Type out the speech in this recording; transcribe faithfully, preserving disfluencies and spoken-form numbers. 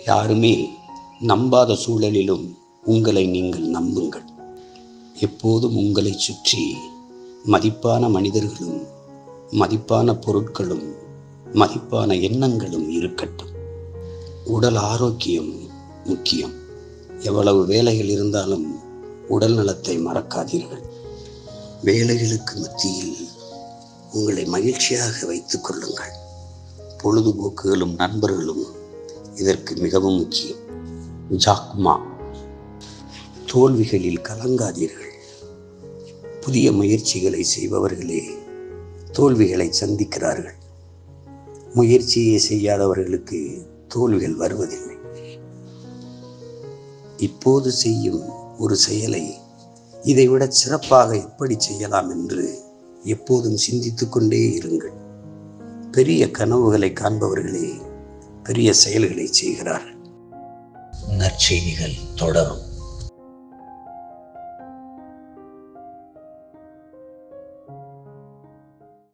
யாருமே நம்பாத சூழலிலும் உங்களை நீங்கள் நம்புங்கள். எப்போதும் உங்களை சுற்றி மதிப்பான மனிதர்களும் மதிப்பான பொருட்களும் மதிப்பான எண்ணங்களும் இருக்கட்டும். உடல் ஆரோக்கியம் முக்கியம். எவ்வளவு வேலைகள் இருந்தாலும் உடல் நலத்தை மறக்காதீர்கள். வேலைகளுக்கு மத்தியில் உங்களை மகிழ்ச்சியாக வைத்துக் கொள்ளுங்கள். பொழுதுபோக்குகளும் நண்பர்களும் இதற்கு மிகவும் முக்கியம். ஜாக்மா, தோல்விகளில் கலங்காதீர்கள். புதிய முயற்சிகளை செய்பவர்களே தோல்விகளை சந்திக்கிறார்கள். முயற்சியை செய்யாதவர்களுக்கு தோல்விகள் வருவதில்லை. இப்போது செய்யும் ஒரு செயலை இதைவிட சிறப்பாக எப்படி செய்யலாம் என்று எப்போதும் சிந்தித்து கொண்டே இருங்கள். பெரிய கனவுகளை காண்பவர்களே பெரிய செயல்களை செய்கிறார்கள். நற்செய்திகள் தொடரும்.